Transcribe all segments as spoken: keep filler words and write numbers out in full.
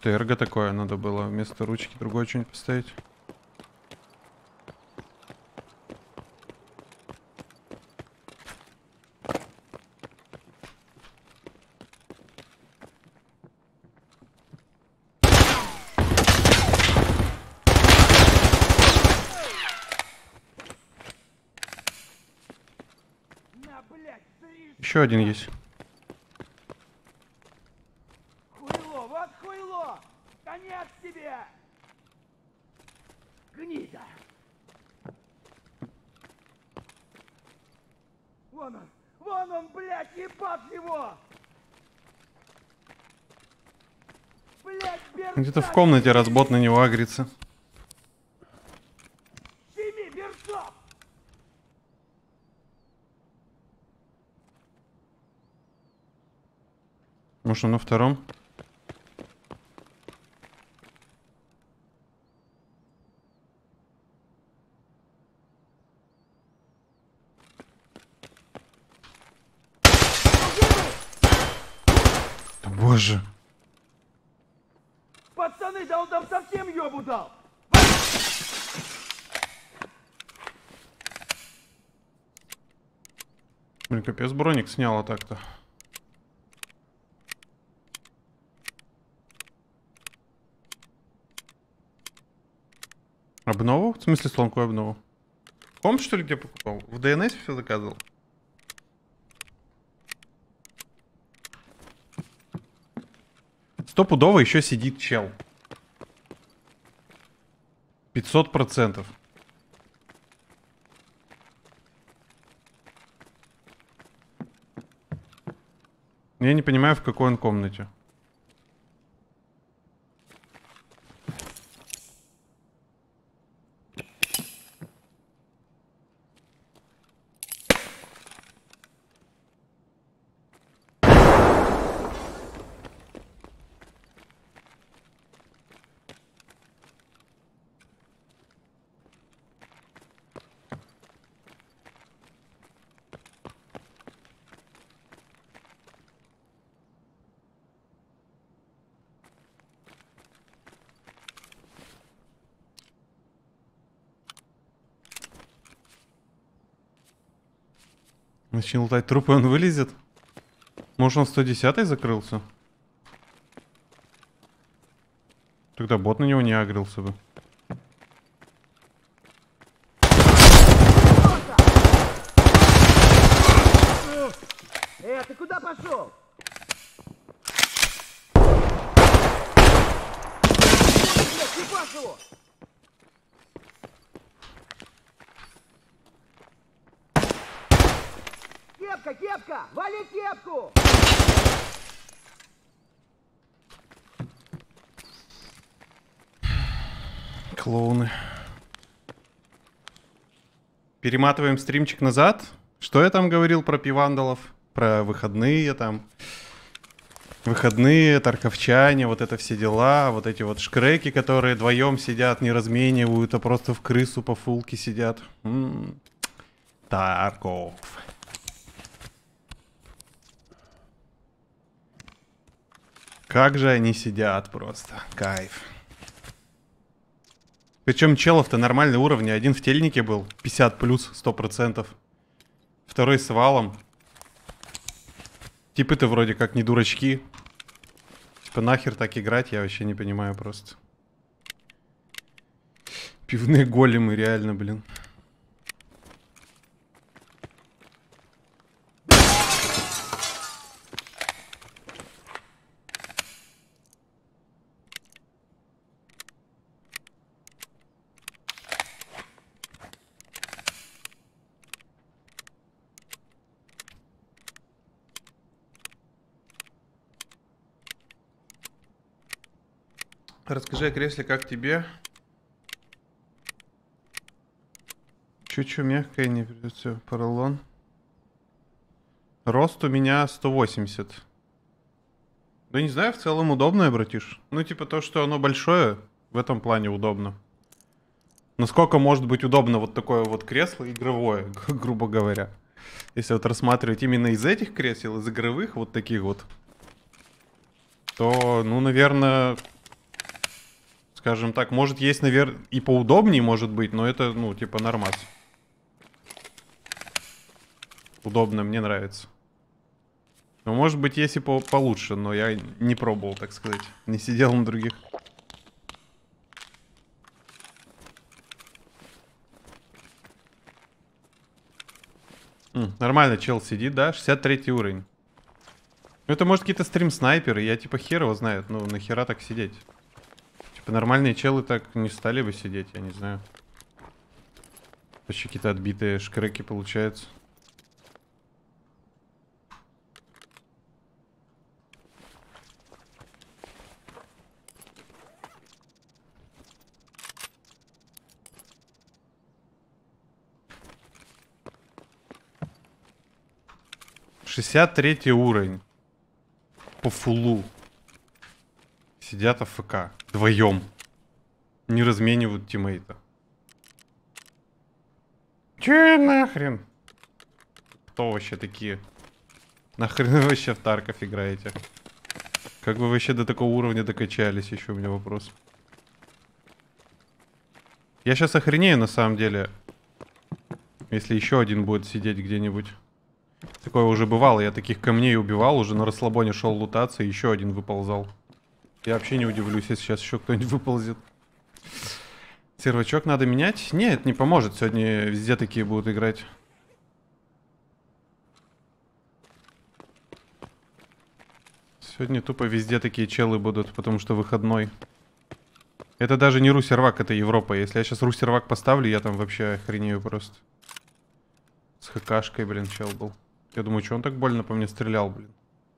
Что эрго такое? Надо было вместо ручки другое что-нибудь поставить. Еще один есть. Хуйло, вот хуйло! Конец тебе! Гнида! Вон он! Вон он, блядь, ебать его! Блядь, берсак! Где-то в комнате разбот на него агрится. Сними, берсак! Может, он на втором? Да боже. Пацаны, да он там совсем ёбу дал! Блин, капец, броник сняла так-то. Обнову? В смысле сломку обнову? Комп, что ли, где покупал? В ди эн эс все заказывал? Стопудово еще сидит чел. пятьсот процентов. Я не понимаю, в какой он комнате. Начал лутать трупы, он вылезет? Может, он сто десятый закрылся? Тогда бот на него не агрился бы. Э, ты куда пошел? Блядь, ебашь его! Кепка, кепка! Вали кепку! Клоуны. Перематываем стримчик назад. Что я там говорил про пивандалов? Про выходные там. Выходные, тарковчане, вот это все дела. Вот эти вот шкреки, которые вдвоем сидят, не разменивают, а просто в крысу по фулке сидят. М-м-м. Тарков. Как же они сидят просто. Кайф. Причем челов-то нормальный уровень. Один в тельнике был. пятьдесят плюс, сто процентов. Второй с валом. Типы-то вроде как не дурачки. Типа нахер так играть, я вообще не понимаю просто. Пивные големы, реально, блин. Расскажи о кресле, как тебе? Чуть-чуть мягкое, не придется поролон. Рост у меня сто восемьдесят. Да не знаю, в целом удобное, братиш. Ну, типа то, что оно большое, в этом плане удобно. Насколько может быть удобно вот такое вот кресло игровое, грубо говоря. Если вот рассматривать именно из этих кресел, из игровых вот таких вот, то, ну, наверное, Скажем так, может есть, наверное, и поудобнее, может быть, но это, ну, типа, нормас. Удобно, мне нравится. Ну, может быть, есть и по получше, но я не пробовал, так сказать. Не сидел на других. М, нормально, чел сидит, да? шестьдесят третий уровень. Ну, это, может, какие-то стрим-снайперы. Я, типа, хер его знает. Ну, нахера так сидеть? Типа, нормальные челы так не стали бы сидеть, я не знаю. Вообще какие-то отбитые шкреки получаются. шестьдесят третий уровень. По фулу. Сидят АФК. Вдвоем. Не разменивают тиммейта. Че нахрен? Кто вообще такие? Нахрен вы вообще в Тарков играете? Как вы вообще до такого уровня докачались? Еще у меня вопрос. Я сейчас охренею на самом деле. Если еще один будет сидеть где-нибудь. Такое уже бывало. Я таких камней убивал. Уже на расслабоне шел лутаться. И еще один выползал. Я вообще не удивлюсь, если сейчас еще кто-нибудь выползет. Сервачок надо менять? Нет, не поможет. Сегодня везде такие будут играть. Сегодня тупо везде такие челы будут, потому что выходной. Это даже не ру-сервак, это Европа. Если я сейчас ру-сервак поставлю, я там вообще охренею просто. С хкшкой, блин, чел был. Я думаю, что он так больно по мне стрелял, блин.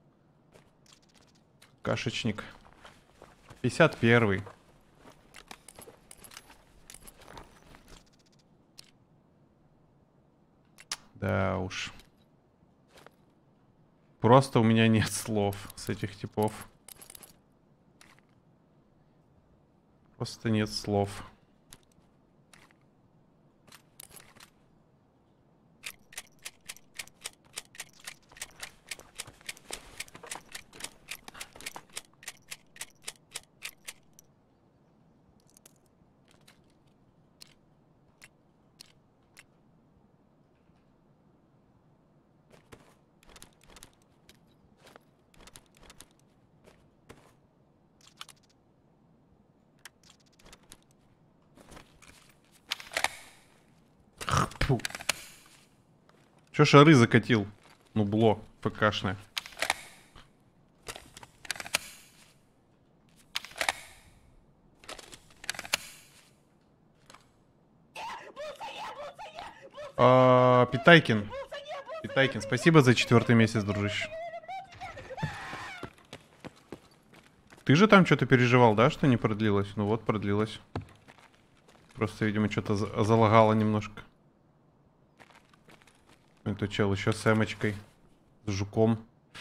Кашечник. пятьдесят первый. Да уж. Просто у меня нет слов с этих типов. Просто нет слов. Фу. Чё шары закатил? Ну, бло, ПКшное. А, Питайкин. Питайкин, спасибо за четвертый месяц, дружище. Ты же там что-то переживал, да, что не продлилось? Ну вот, продлилось. Просто, видимо, что-то за залагало немножко. Это чел еще с эмочкой. С жуком.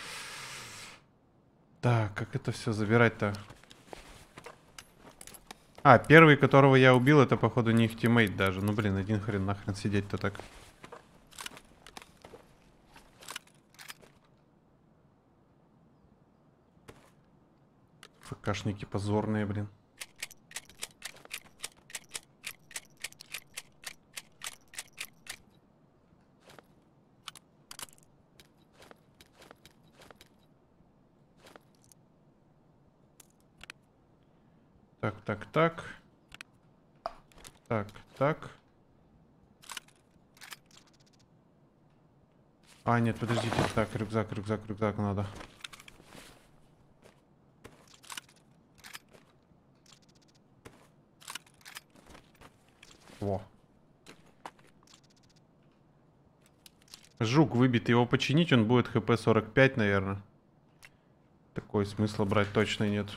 Так, как это все забирать-то? А, первый, которого я убил, это, походу, не их тиммейт даже. Ну, блин, один хрен нахрен сидеть-то так. ФКшники позорные, блин. Так, так, так. Так, так. А, нет, подождите. Так, рюкзак, рюкзак, рюкзак надо. Во. Жук выбит, его починить, он будет хп сорок пять, наверное. Такой смысла брать точно нет.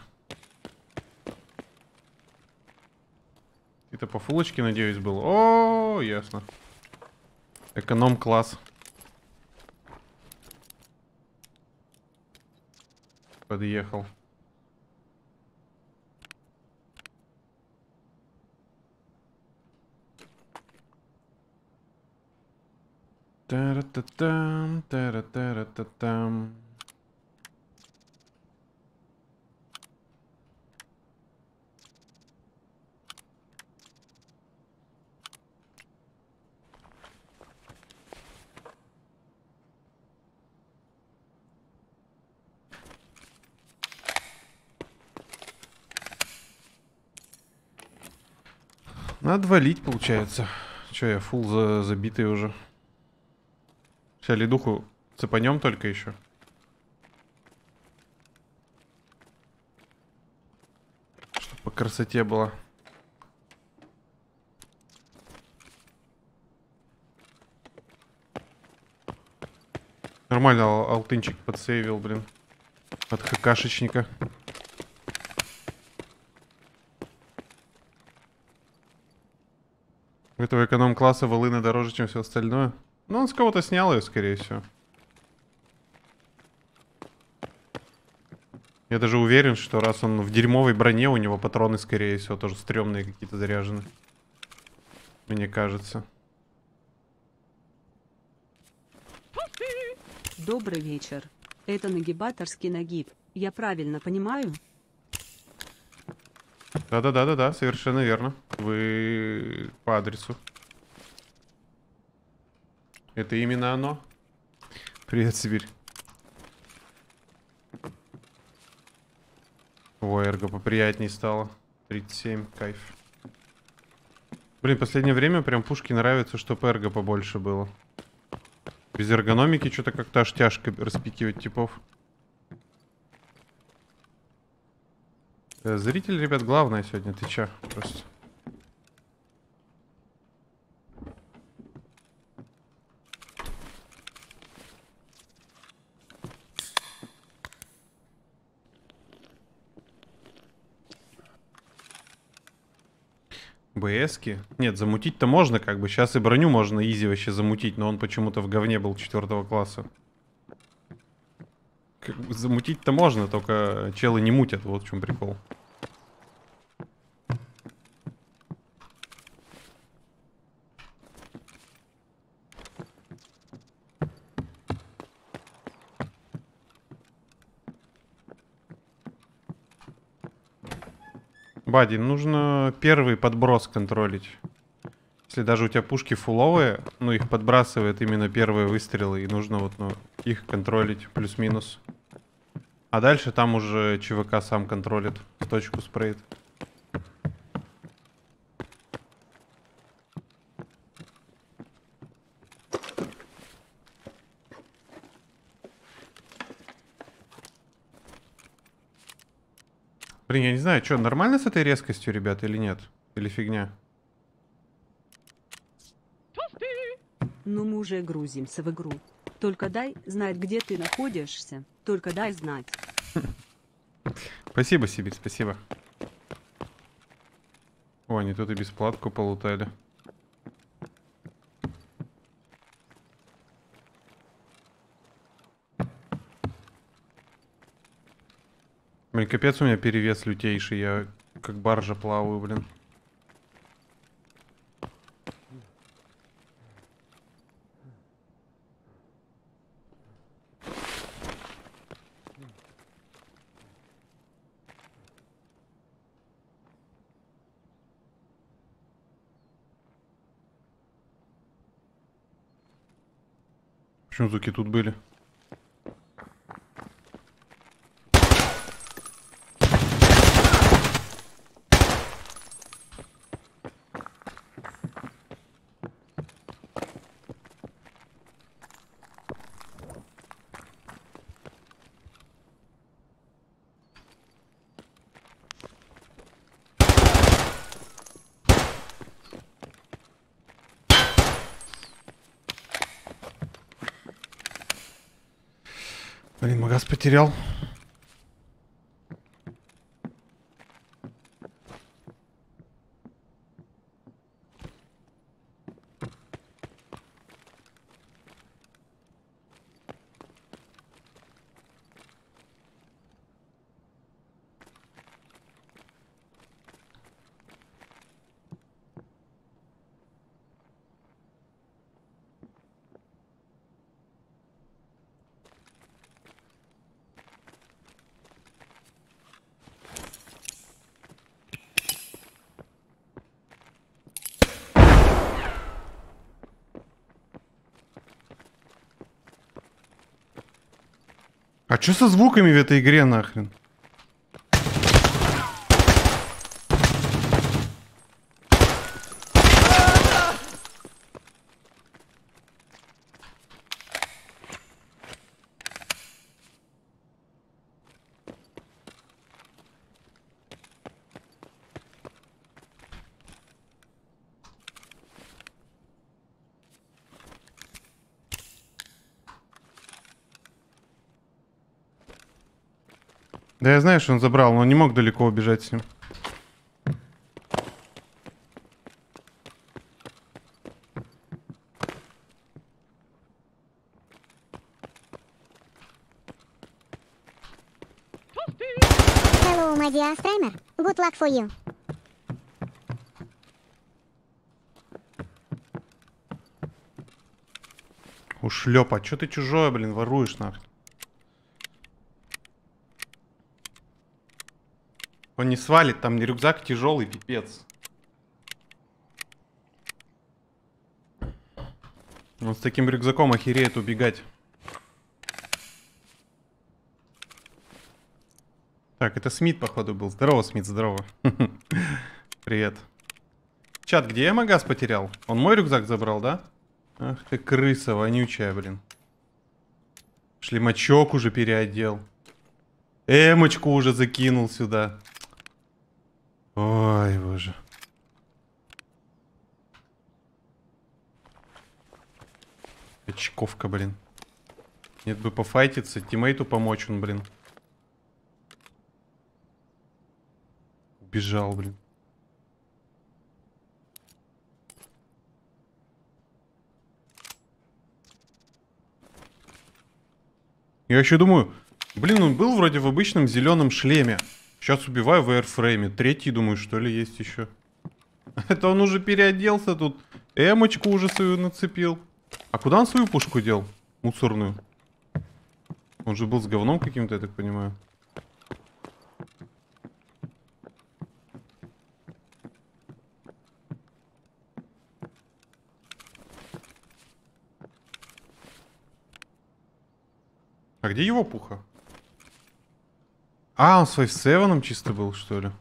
Это по фулочке, надеюсь, был. О, ясно. Эконом-класс. Подъехал. Та-ра-та-там, та-ра-та-ра-та-там. Надо валить, получается. Че, я фул за забитый уже. Сейчас ледуху цепанем только еще. Чтоб по красоте было. Нормально ал алтынчик подсейвил, блин. От хакашечника. У этого эконом-класса волыны дороже, чем все остальное. Ну, он с кого-то снял ее, скорее всего. Я даже уверен, что раз он в дерьмовой броне, у него патроны, скорее всего, тоже стрёмные какие-то заряжены. Мне кажется. Добрый вечер. Это нагибаторский нагиб. Я правильно понимаю? Да-да-да-да-да, совершенно верно. Вы по адресу. Это именно оно. Привет, Сибирь. Ой, эрго поприятней стало. тридцать семь, кайф. Блин, последнее время прям пушки нравится, чтобы эрго побольше было. Без эргономики что-то как-то аж тяжко распикивать типов. Зритель, ребят, главное сегодня. Ты чё? Просто. БСки? Нет, замутить-то можно, как бы. Сейчас и броню можно изи вообще замутить, но он почему-то в говне был четвертого класса. Как бы замутить-то можно, только челы не мутят, вот в чем прикол. Бади, нужно первый подброс контролить. Если даже у тебя пушки фуловые, ну их подбрасывает именно первые выстрелы, и нужно вот ну, их контролить плюс-минус. А дальше там уже ЧВК сам контролит, в точку спреет. Блин, я не знаю, что, нормально с этой резкостью, ребят, или нет? Или фигня? Ну мы уже грузимся в игру. Только дай знать, где ты находишься. Только дай знать. Спасибо, Сибирь, спасибо. О, они тут и бесплатку полутали. Блин, капец, у меня перевес лютейший, я как баржа плаваю, блин. Почему звуки тут были? Блин, магаз потерял. А что со звуками в этой игре нахрен? Да я знаю, что он забрал, но не мог далеко убежать с ним. Hello, my dear streamer. Good luck for you. Ушлепа, чё ты чужое, блин, воруешь нахрен? Он не свалит, там не рюкзак тяжелый, пипец. Он с таким рюкзаком охереет убегать. Так, это Смит, походу, был. Здорово, Смит, здорово. Привет. Чат, где я магаз потерял? Он мой рюкзак забрал, да? Ах ты крыса вонючая, блин. Шлемачок уже переодел. Эмочку уже закинул сюда. Ой, боже. Очковка, блин. Нет бы пофайтиться, тиммейту помочь он, блин. Убежал, блин. Я еще думаю, блин, он был вроде в обычном зеленом шлеме. Сейчас убиваю в эйрфрейме. Третий, думаю, что ли, есть еще. Это он уже переоделся тут. Эмочку уже свою нацепил. А куда он свою пушку дел? Мусорную. Он же был с говном каким-то, я так понимаю. А где его пуха? А, он с файв севеном чисто был, что ли?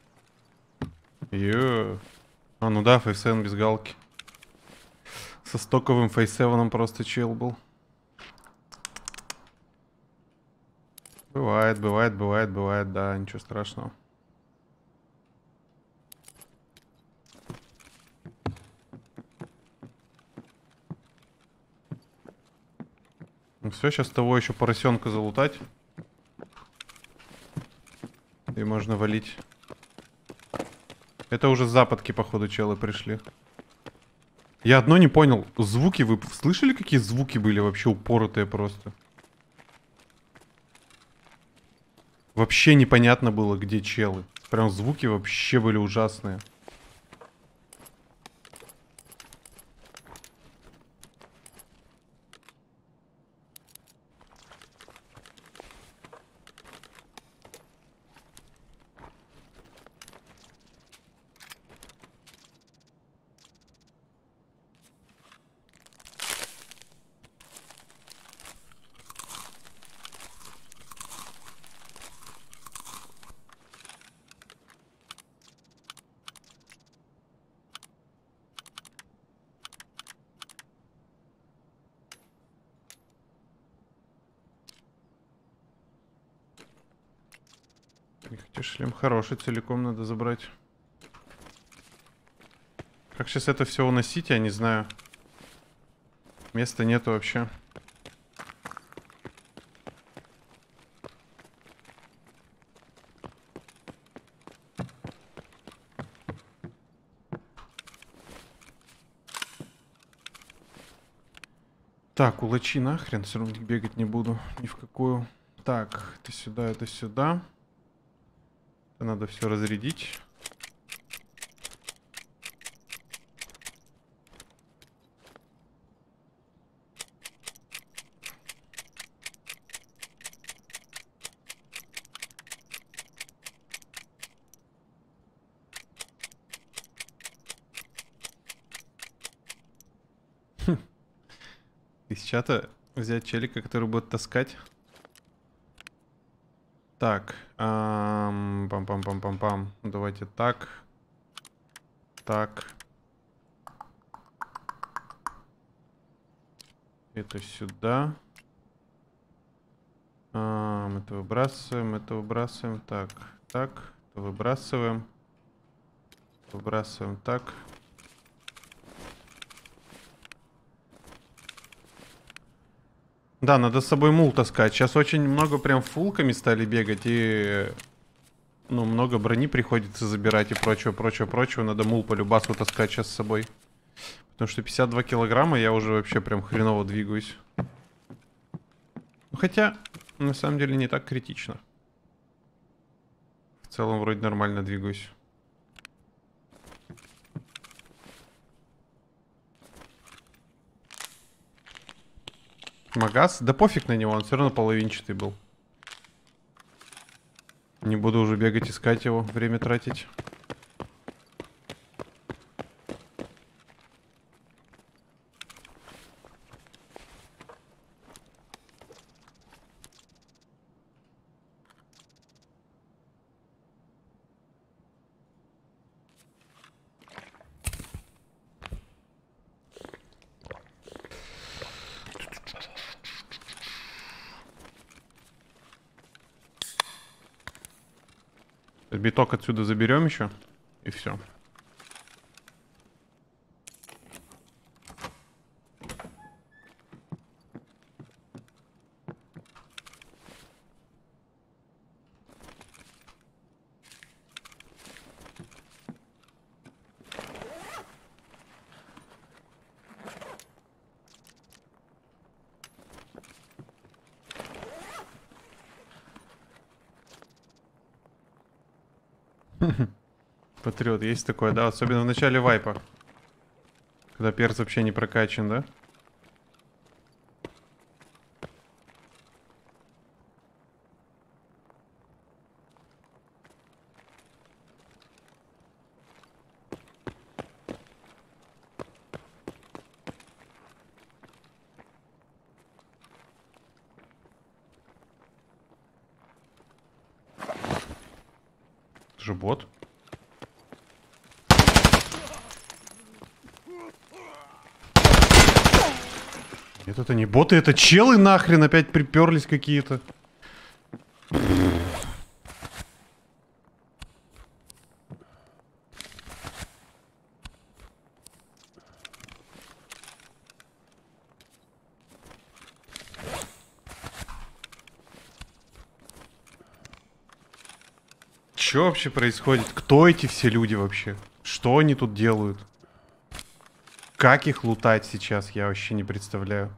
Йо. А, ну да, файв севен без галки. Со стоковым файв севеном просто чел был. Бывает, бывает, бывает, бывает, да, ничего страшного. Ну все, сейчас того еще поросенка залутать. И можно валить. Это уже с западки, походу, челы пришли. Я одно не понял. Звуки, вы слышали, какие звуки были вообще упоротые просто? Вообще непонятно было, где челы. Прям звуки вообще были ужасные. Хотя шлем хороший, целиком надо забрать. Как сейчас это все уносить, я не знаю. Места нету вообще. Так, улачи нахрен, все равно бегать не буду ни в какую. Так, это сюда, это сюда. Это надо все разрядить. Хм. Из чата взять челика, который будет таскать. Так, пам-пам-пам-пам-пам. Давайте так. Так. Это сюда. Ам, это выбрасываем, это выбрасываем. Так, так. Это выбрасываем. Выбрасываем так. Да, надо с собой мул таскать. Сейчас очень много прям фулками стали бегать, и... Ну, много брони приходится забирать и прочего, прочего, прочего. Надо мул по любасу таскать сейчас с собой. Потому что пятьдесят два килограмма я уже вообще прям хреново двигаюсь. Ну, хотя, на самом деле, не так критично. В целом, вроде нормально двигаюсь. Магаз? Да пофиг на него, он все равно половинчатый был. Не буду уже бегать, искать его, время тратить. Биток отсюда заберем еще. И все. Патриот, есть такое, да? Особенно в начале вайпа. Когда перц вообще не прокачан, да? Это же бот. Нет, это не боты, это челы нахрен опять приперлись какие-то. Что вообще происходит? Кто эти все люди вообще? Что они тут делают? Как их лутать сейчас, я вообще не представляю.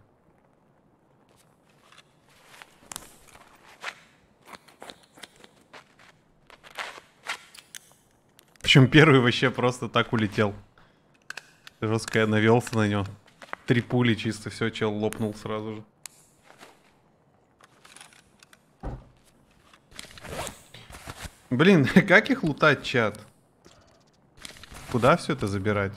Причем первый вообще просто так улетел. Жестко я навелся на него. Три пули чисто, все, чел лопнул сразу же. Блин, как их лутать, чат? Куда все это забирать?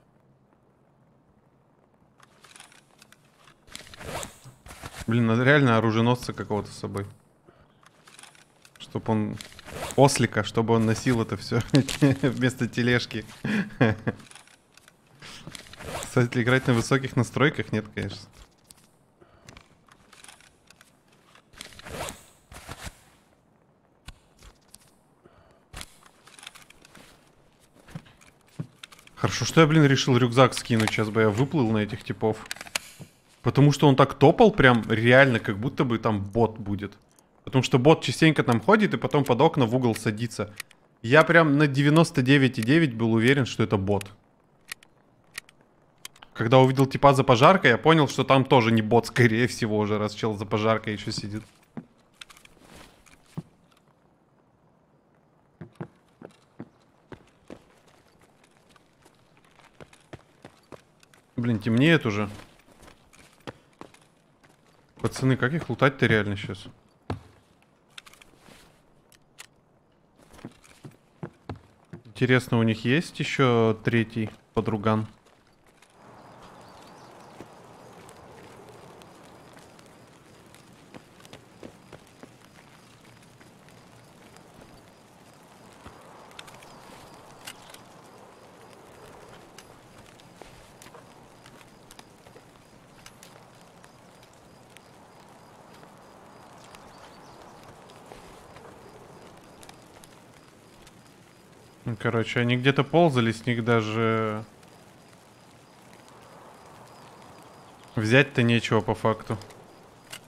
Блин, надо реально оруженосца какого-то с собой. Чтоб он... Ослика, чтобы он носил это все вместо тележки. Кстати, играть на высоких настройках? Нет, конечно. Хорошо, что я, блин, решил рюкзак скинуть. Сейчас бы я выплыл на этих типов. Потому что он так топал прям реально, как будто бы там бот будет. Потому что бот частенько там ходит и потом под окна в угол садится. Я прям на девяносто девять и девять был уверен, что это бот. Когда увидел типа за пожаркой, я понял, что там тоже не бот, скорее всего, уже раз чел за пожаркой еще сидит. Блин, темнеет уже. Пацаны, как их лутать-то реально сейчас? Интересно, у них есть еще третий подруган? Ну, короче, они где-то ползали, с них даже взять-то нечего по факту.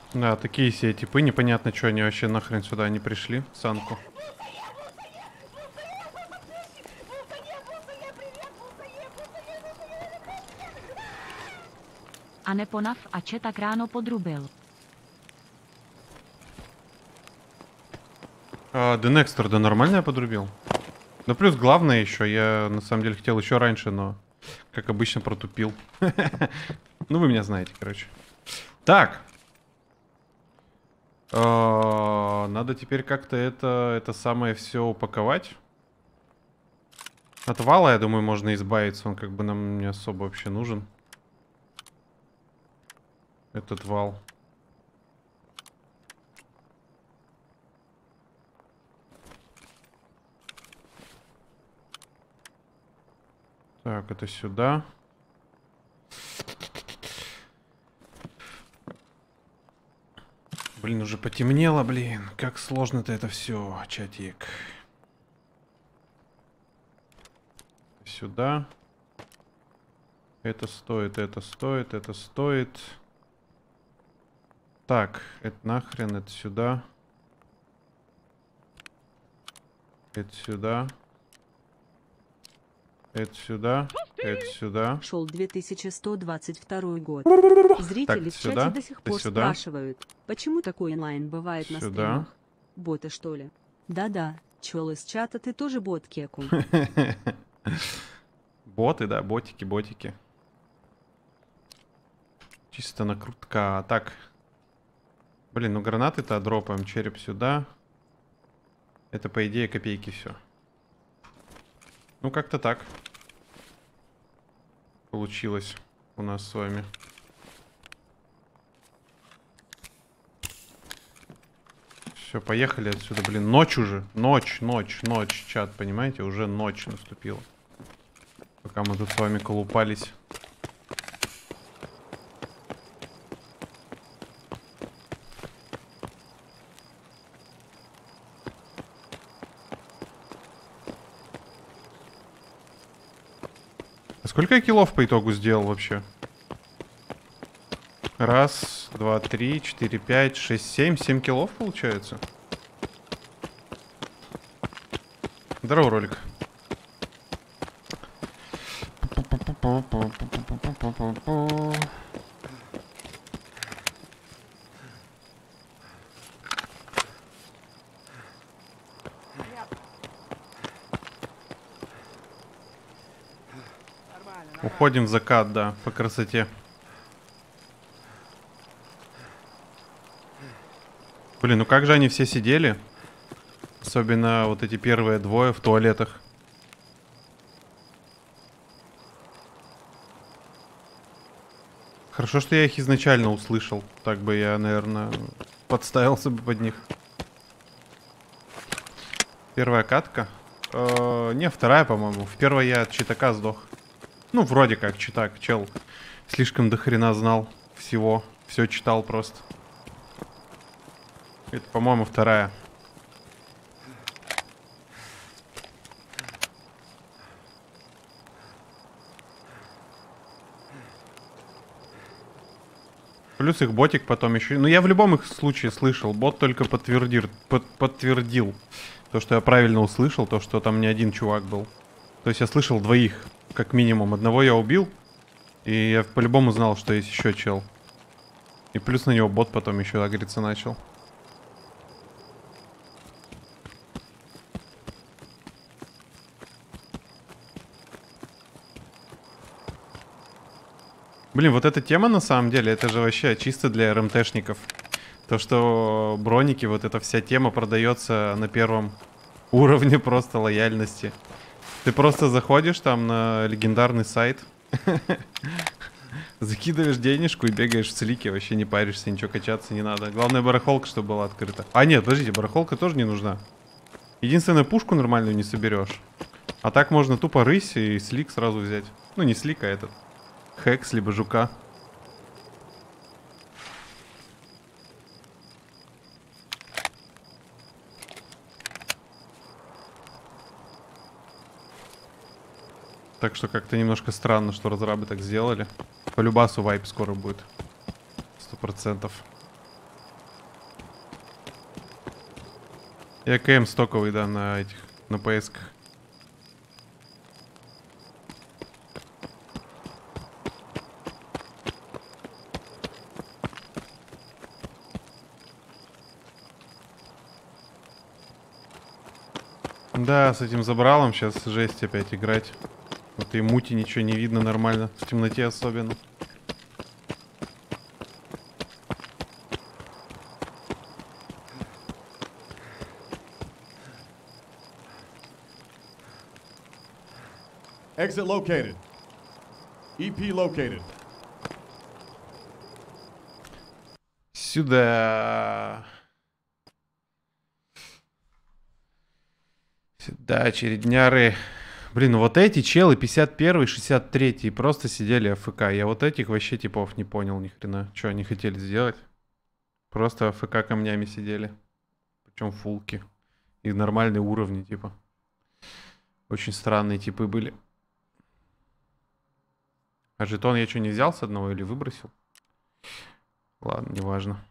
Да, такие все типы, непонятно, что они вообще нахрен сюда не пришли, санку. A neponav a če tak ráno podrubil. А, Денекстер, да нормально я подрубил? Да плюс главное еще, я на самом деле хотел еще раньше, но как обычно протупил. Ну вы меня знаете, короче. Так. Надо теперь как-то это, это самое все упаковать. От вала, я думаю, можно избавиться, он как бы нам не особо вообще нужен. Этот вал. Так, это сюда. Блин, уже потемнело, блин. Как сложно-то это все, чатик. Сюда. Это стоит, это стоит, это стоит. Так, это нахрен, это сюда. Это сюда. Это сюда, это сюда. Шел две тысячи сто двадцать второй год. Зрители Так, в сюда, чате до сих ты пор сюда. спрашивают, почему такой онлайн бывает на Сюда. стримах? Боты, что ли? Да-да, чел из чата, ты тоже бот, Кеку. Боты, да, ботики, ботики. Чисто накрутка. Так. Блин, ну гранаты-то дропаем. Череп сюда. Это, по идее, копейки все. Ну, как-то так. Получилось у нас с вами. Все, поехали отсюда, блин. Ночь уже. Ночь, ночь, ночь. Чат, понимаете? Уже ночь наступила. Пока мы тут с вами колупались. А сколько я киллов по итогу сделал вообще? Раз, два, три, четыре, пять, шесть, семь. Семь киллов получается? Здорово, ролик. Уходим в закат, да, по красоте. Блин, ну как же они все сидели? Особенно вот эти первые двое в туалетах. Хорошо, что я их изначально услышал. Так бы я, наверное, подставился бы под них. Первая катка. Э-э, не, вторая, по-моему. В первой я от читака сдох. Ну, вроде как читак. Чел слишком дохрена знал всего. Все читал просто. Это, по-моему, вторая. Плюс их ботик потом еще... Ну, я в любом их случае слышал. Бот только подтвердил, под, подтвердил то, что я правильно услышал, то, что там не один чувак был. То есть я слышал двоих, как минимум. Одного я убил, и я по-любому знал, что есть еще чел. И плюс на него бот потом еще агриться начал. Блин, вот эта тема на самом деле, это же вообще чисто для РМТшников. То, что броники, вот эта вся тема продается на первом уровне просто лояльности. Ты просто заходишь там на легендарный сайт, закидываешь денежку и бегаешь в слике, вообще не паришься, ничего качаться не надо. Главное, барахолка, чтобы была открыта. А нет, подождите, барахолка тоже не нужна. Единственное, пушку нормальную не соберешь. А так можно тупо рысь и слик сразу взять. Ну, не слик, а этот. Хекс, либо жука. Так что как-то немножко странно, что разрабы так сделали. По любасу вайп скоро будет. Сто процентов. Я КМ стоковый, да, на этих, на ПСках. Да, с этим забралом сейчас жесть опять играть. Вот и мути ничего не видно нормально, в темноте особенно. Exit located. E P located. Сюда. Сюда, очередняры. Блин, ну вот эти челы пятьдесят первый, шестьдесят третий просто сидели АФК. Я вот этих вообще типов не понял ни хрена. Что они хотели сделать? Просто АФК камнями сидели. Причем фулки. И нормальные уровни, типа. Очень странные типы были. А жетон я что, не взял с одного или выбросил? Ладно, неважно.